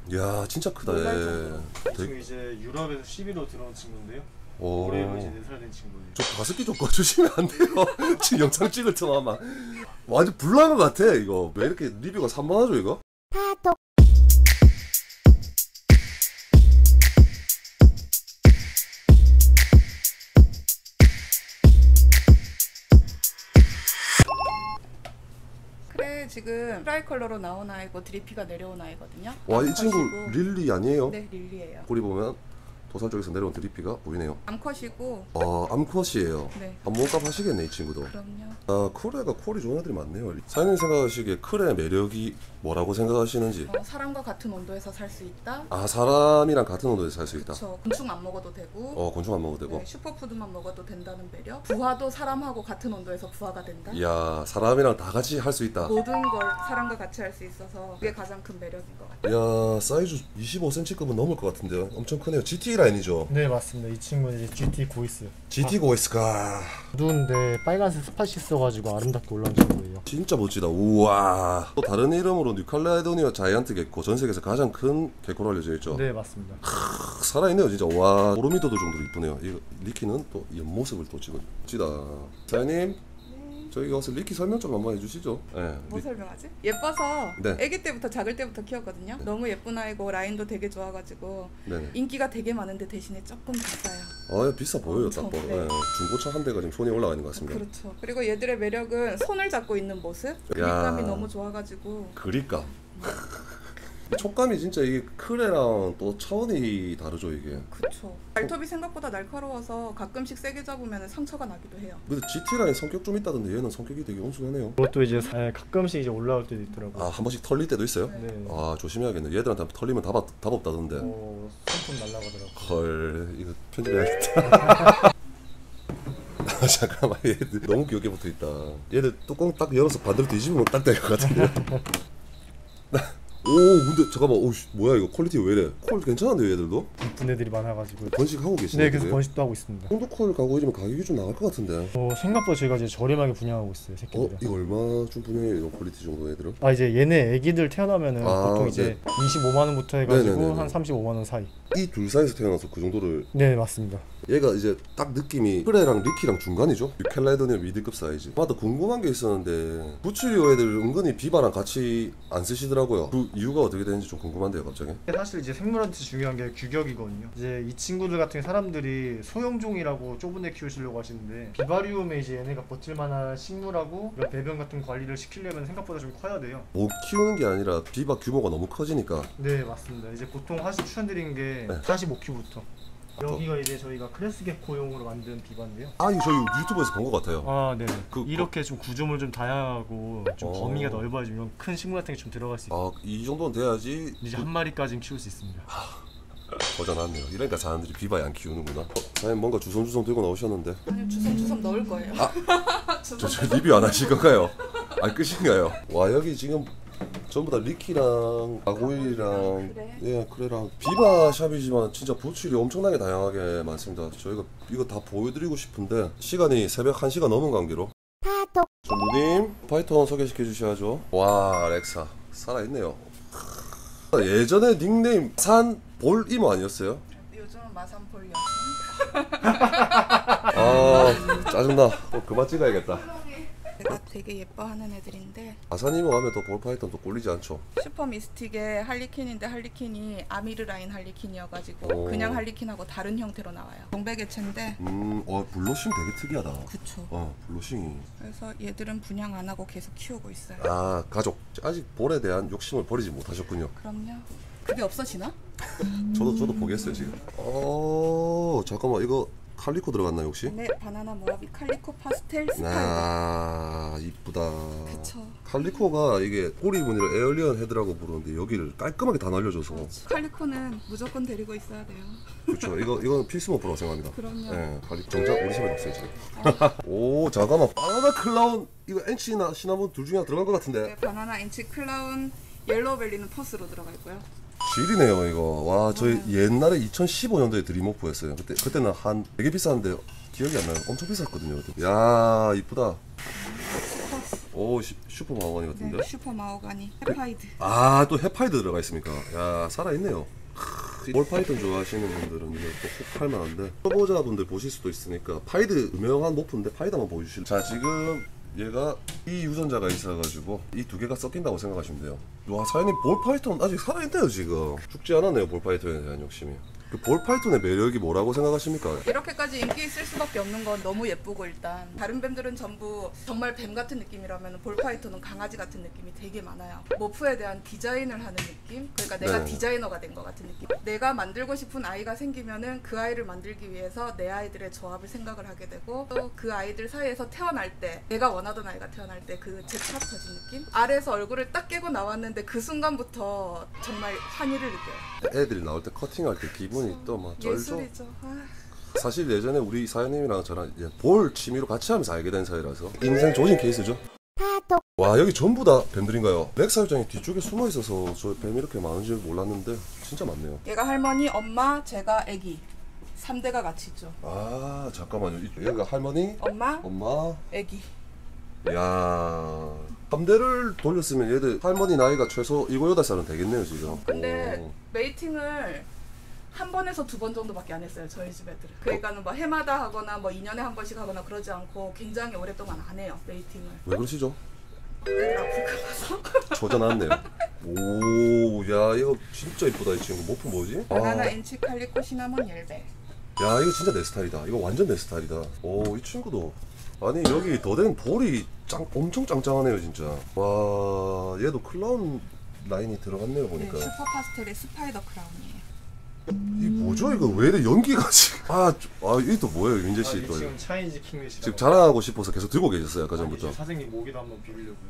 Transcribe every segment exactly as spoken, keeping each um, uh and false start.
야 진짜 크다. 예. 지금 이제 유럽에서 십일호 들어온 친구인데요. 올해 이제 네 살 된 친구예요. 저 가습기 좀 꺼주시면 안 돼요? 지금 영상 찍을 때 아마 완전 불난 것 같아. 이거 왜 이렇게 리뷰가 산만하죠 이거? 그래 지금 트라이 컬러로 나온 아이고 드리피가 내려온 아이거든요. 와 이 친구 암컷이고. 릴리 아니에요? 네 릴리예요. 꼬리 보면 도살 쪽에서 내려온 드리피가 보이네요. 암컷이고. 아 암컷이에요. 네. 아 몸값 하시겠네 이 친구도. 그럼요. 아 크레가 콜이 좋은 애들이 많네요. 사장님 생각하시기에 크레의 매력이 뭐라고 생각하시는지? 어, 사람과 같은 온도에서 살 수 있다. 아 사람이랑 같은 온도에서 살 수 있다. 그렇죠. 곤충 안 먹어도 되고. 어 곤충 안 먹어도 되고. 네, 슈퍼푸드만 먹어도 된다는 매력. 부화도 사람하고 같은 온도에서 부화가 된다. 이야 사람이랑 다 같이 할 수 있다. 모든 걸 사람과 같이 할 수 있어서 그게 가장 큰 매력인 것 같아요. 이야 사이즈 이십오 센티미터급은 넘을 것 같은데요. 엄청 크네요. 지티 라인이죠? 네 맞습니다. 이 친구는 이제 지티 고이스. 지티 고이스가 어두운데 빨간색 스팟이 있어가지고 아름답게 올라온 친구예요. 진짜 멋지다. 우와. 또 다른 이름으로 뉴칼레도니아 자이언트 개코, 전 세계에서 가장 큰 개코로 알려져 있죠. 네 맞습니다. 크, 살아있네요 진짜. 와 보로미터도 정도로 이쁘네요. 이거 리키는 또 옆모습을 또 찍어 찌다. 사장님 저희 가서 리키 설명 좀 한번 해주시죠. 네, 뭐 리... 설명하지? 예뻐서 네. 아기 때부터 작을 때부터 키웠거든요. 네. 너무 예쁜 아이고 라인도 되게 좋아가지고 네네. 인기가 되게 많은데 대신에 조금 비싸요. 아 비싸 보여요 딱 엄청, 봐. 네. 네. 중고차 한 대가 지금 손에 올라가 있는 것 같습니다. 그렇죠. 그리고 얘들의 매력은 손을 잡고 있는 모습, 그립감이 너무 좋아가지고. 그립감. 촉감이 진짜 이게 크레랑 또 차원이 다르죠 이게. 그렇죠. 발톱이 생각보다 날카로워서 가끔씩 세게 잡으면 상처가 나기도 해요. 근데 지티라인 성격 좀 있다던데 얘는 성격이 되게 온순하네요. 그것도 이제 사- 가끔씩 이제 올라올 때도 있더라고요. 아 한 번씩 털릴 때도 있어요? 네. 아 조심해야겠네. 얘들한테 털리면 답, 답 없다던데. 어, 손톱 날라가더라고. 헐 이거 편집해야겠다. 아, 잠깐만 얘들 너무 귀엽게 붙어있다. 얘들 뚜껑 딱 열어서 반대로 뒤집으면 딱 될 것 같은데요. 오 근데 잠깐만 오 뭐야 이거 퀄리티 왜 이래? 콜 괜찮은데요 얘들도? 이쁜 애들이 많아가지고. 번식하고 계시네. 네 그래서 번식도 하고 있습니다. 홍두콜 가구이면 가격이 좀 나갈 것 같은데. 어, 생각보다 저희가 이제 저렴하게 분양하고 있어요 어? 새끼들은. 이거 얼마 좀 분양해요 이런 퀄리티 정도 애들은? 아 이제 얘네 애기들 태어나면은 아, 보통 이제 네. 이십오만 원부터 해가지고 네네네네. 한 삼십오만 원 사이. 이 둘 사이에서 태어나서 그 정도를. 네 맞습니다. 얘가 이제 딱 느낌이 프레랑 리키랑 중간이죠. 뉴칼레도니아 미드급 사이즈. 맞다 궁금한 게 있었는데 부츠리오 애들 은근히 비바랑 같이 안 쓰시더라고요. 그 이유가 어떻게 되는지 좀 궁금한데요 갑자기. 사실 이제 생물한테 중요한 게 규격이거든요. 이제 이 친구들 같은 사람들이 소형종이라고 좁은 데 키우시려고 하시는데 비바리움에 이제 얘네가 버틸만한 식물하고 이런 배변 같은 관리를 시키려면 생각보다 좀 커야 돼요. 못 키우는 게 아니라 비바 규모가 너무 커지니까. 네 맞습니다. 이제 보통 하시 추천드린 게 네. 사십오 킬로그램부터. 여기가 이제 저희가 크레스 개코용으로 만든 비바인데요. 아 이거 저희 유튜브에서 본 것 같아요. 아, 네. 그- 이렇게 좀 구조물 좀 다양하고 좀 어. 범위가 넓어지면 큰 식물 같은 게 좀 들어갈 수 있어요. 아 이 정도는 돼야지. 이제 한 마리까지는 키울 수 있습니다. 거저놨네요. 이러니까 사람들이 비바에 안 키우는구나. 어, 사장님 뭔가 주섬주섬 들고 나오셨는데. 아니요 주섬주섬 넣을 거예요. 저, 저 리뷰 안 하실 건가요? 아 끝인가요? 와 여기 지금 전부 다 리키랑 아고일이랑 그래? 예 그래랑 비바 샵이지만 진짜 보출이 엄청나게 다양하게 많습니다. 저희가 이거 다 보여드리고 싶은데 시간이 새벽 한 시가 넘은 관계로 전무님 파이톤 소개시켜 주셔야죠. 와 렉사 살아있네요. 예전에 닉네임 산 볼이모 아니었어요? 요즘은 마산폴 아 짜증나. 또 그만 찍어야겠다. 제가 되게 예뻐하는 애들인데 아사니모 하면 또 볼파이톤 또 꼴리지 않죠. 슈퍼 미스틱의 할리퀸인데 할리퀸이 아미르 라인 할리퀸이어가지고 오. 그냥 할리퀸하고 다른 형태로 나와요. 동백개체인데 음, 어 블러싱 되게 특이하다. 그쵸. 어, 블러싱이. 그래서 얘들은 분양 안 하고 계속 키우고 있어요. 아, 가족. 아직 볼에 대한 욕심을 버리지 못하셨군요. 그럼요. 그게 없어지나? 저도 저도 보겠어요 지금. 어, 잠깐만 이거 칼리코 들어갔나요 혹시? 네, 바나나 모아비 칼리코 파스텔 스타일. 아, 이쁘다. 그쵸. 칼리코가 이게 꼬리 무늬를 에얼리언 헤드라고 부르는데 여기를 깔끔하게 다 날려줘서. 칼리코는 무조건 데리고 있어야 돼요. 그렇죠. 이거 이건 필수 모프라고 생각합니다. 그럼요. 네, 칼리 정작 우리 집에 없어요 지금. 오, 잠깐만 바나나 클라운 이거 엔치나 시나몬 둘 중에 하나 들어간 것 같은데. 네, 바나나 인치 클라운 옐로우벨리는 퍼스로 들어가 있고요. 질이네요 이거. 와 저희 옛날에 이천십오 년도에 드림오프였어요. 그때 그때는 한 되게 비쌌는데 기억이 안 나요. 엄청 비쌌거든요. 그때. 야 이쁘다. 오 시, 슈퍼 마호가니 같은데. 네, 슈퍼 마호가니 헤파이드. 아 또 헤파이드 들어가 있습니까? 야 살아있네요. 볼 파이톤 좋아하시는 분들은 이거 또꼭 팔만한데 초보자분들 보실 수도 있으니까 파이드 유명한 모프인데 파이드 한번 보여주실래요? 자 지금 얘가 이 유전자가 있어가지고 이 두 개가 섞인다고 생각하시면 돼요. 와 사장님 볼 파이톤 아직 살아있네요. 지금 죽지 않았네요. 볼 파이톤에 대한 욕심이. 그 볼 파이톤의 매력이 뭐라고 생각하십니까? 이렇게까지 인기 있을 수밖에 없는 건 너무 예쁘고 일단 다른 뱀들은 전부 정말 뱀 같은 느낌이라면 볼파이터는 강아지 같은 느낌이 되게 많아요. 모프에 대한 디자인을 하는 느낌? 그러니까 내가 네. 디자이너가 된 것 같은 느낌. 내가 만들고 싶은 아이가 생기면은 그 아이를 만들기 위해서 내 아이들의 조합을 생각을 하게 되고 또 그 아이들 사이에서 태어날 때 내가 원하던 아이가 태어날 때 그 제차 터진 느낌? 알에서 얼굴을 딱 깨고 나왔는데 그 순간부터 정말 환희를 느껴요. 애들이 나올 때 커팅할 때 기분이 또 막 쩔죠. 예술이죠. 아. 사실 예전에 우리 사장님이랑 저랑 이제 볼 취미로 같이 하면서 알게 된 사이라서 인생 조진 케이스죠. 와 여기 전부 다 뱀들인가요? 렉사육장이 뒤쪽에 숨어 있어서 저 뱀 이렇게 많은지 몰랐는데 진짜 많네요. 얘가 할머니, 엄마, 제가 애기 삼 대가 같이 있죠. 아 잠깐만요. 이- 여기가 할머니, 엄마, 엄마, 애기. 야 삼 대를 돌렸으면 얘들 할머니 나이가 최소 일곱 여덟 살은 되겠네요 지금. 근데 오. 메이팅을 한 번에서 두 번 정도밖에 안 했어요 저희 집 애들은. 그러니까는 뭐 해마다 하거나 뭐 이 년에 한 번씩 하거나 그러지 않고 굉장히 오랫동안 안 해요 메이팅을. 왜 그러시죠? 애들 아플까 봐서. 초자 나왔네요. 오, 야 이거 진짜 이쁘다 이 친구. 모프 뭐지? 바나나 아, 엔치 칼리코 시나몬 옐베. 야 이거 진짜 내 스타일이다. 이거 완전 내 스타일이다. 오, 이 친구도 아니 여기 더 된 볼이 짱 엄청 짱짱하네요 진짜. 와, 얘도 클라운 라인이 들어갔네요 네, 보니까. 슈퍼 파스텔의 스파이더 크라운이에요. 이 뭐죠 이거? 왜 이래 연기가 지금? 아, 저- 아 이게 또 뭐예요 민재 아, 씨 이 또? 지금 차이니즈 킹릿이라고. 지금 자랑하고 싶어서 계속 들고 계셨어요 아까 아니, 전부터. 이제 사장님 모기도 한번 비비려고요.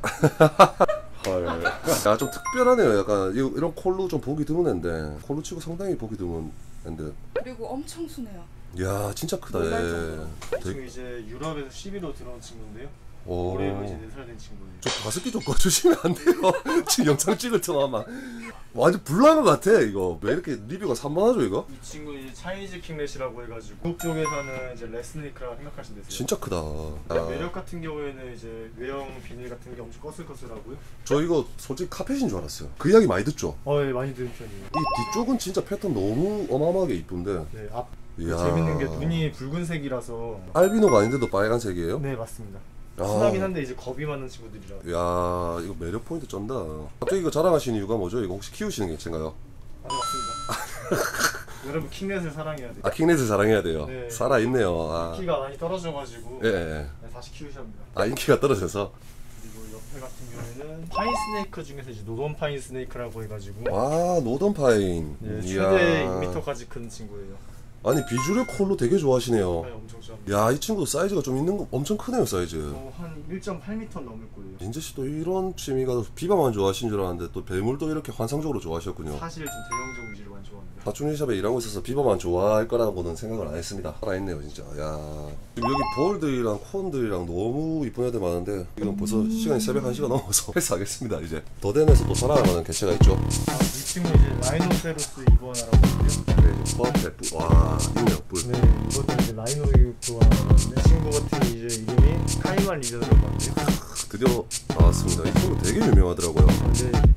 헐. 야 좀 특별하네요. 약간 이- 이런 콜로 좀 보기 드문 앤데 콜로 치고 상당히 보기 드문 앤데. 그리고 엄청 순해요. 야 진짜 크다. 놀랄 얘. 정도로. 지금 되게, 이제 유럽에서 십일호 들어온 친구인데요. 오. 올해로 이제 네 살 된 친구예요. 저 가습기 좀 꺼주시면 안 돼요? 지금 영상 찍을 때 아마 완전 불나는 것 같아 이거. 왜 이렇게 리뷰가 산만하죠 이거? 이 친구 이제 차이니즈 킹렛이라고 해가지고 미국 쪽에서는 이제 레스니크라고 생각하시면 되세요. 진짜 크다. 아, 매력 같은 경우에는 이제 외형 비닐 같은 게 엄청 거슬거슬하고요. 저 이거 솔직히 카펫인 줄 알았어요. 그 이야기 많이 듣죠? 어, 예, 많이 드는 편이에요. 이 뒤쪽은 진짜 패턴 너무 어마어마하게 이쁜데. 네, 앞 이야. 재밌는 게 눈이 붉은색이라서. 알비노가 아닌데도 빨간색이에요? 네, 맞습니다. 아. 순하긴 한데 이제 겁이 많은 친구들이라. 야 이거 매력 포인트 쩐다. 갑자기 이거 자랑하시는 이유가 뭐죠? 이거 혹시 키우시는 개체인가요? 아, 네, 맞습니다. 여러분 킹렛을 사랑해야 돼요. 아 킹넷을 사랑해야 돼요. 네. 살아있네요. 아. 인기가 많이 떨어져가지고 예, 예. 네, 다시 키우셔야 합니다. 아 인기가 떨어져서. 그리고 옆에 같은 경우에는 파인 스네이크 중에서 이제 노던 파인 스네이크라고 해가지고 아 노던 파인. 네, 이야. 최대 이 미터까지 큰 친구예요. 아니 비주얼 콜로 되게 좋아하시네요. 네, 엄청 좋아합니다. 야 이 친구도 사이즈가 좀 있는 거 엄청 크네요 사이즈. 어, 한 일 점 팔 미터 넘을 거예요. 민재 씨도 이런 취미가 비바만 좋아하신 줄 알았는데 또 뱀물도 이렇게 환상적으로 좋아하셨군요. 사실 좀 대형종 위주로 많이 좋아합니다. 사춘리샵에 일하고 있어서 비바만 좋아할 거라고는 생각을 안 했습니다. 살아있네요 진짜. 야 지금 여기 볼들이랑 콘들이랑 너무 이쁜 애들 많은데 이건 벌써 시간이 새벽 한 시가 넘어서 패스하겠습니다. 이제 더덴에서 또 살아갈 만한 개체가 있죠. 아, 이 친구 이제 라이노세로스 이거나라고 있는데요. 네, 이제 퍼펙트. 와 있네요 뿔. 네, 이것도 이제 라이노 이거나라는데 친구 같은 이제 이름이 카이만 리저라고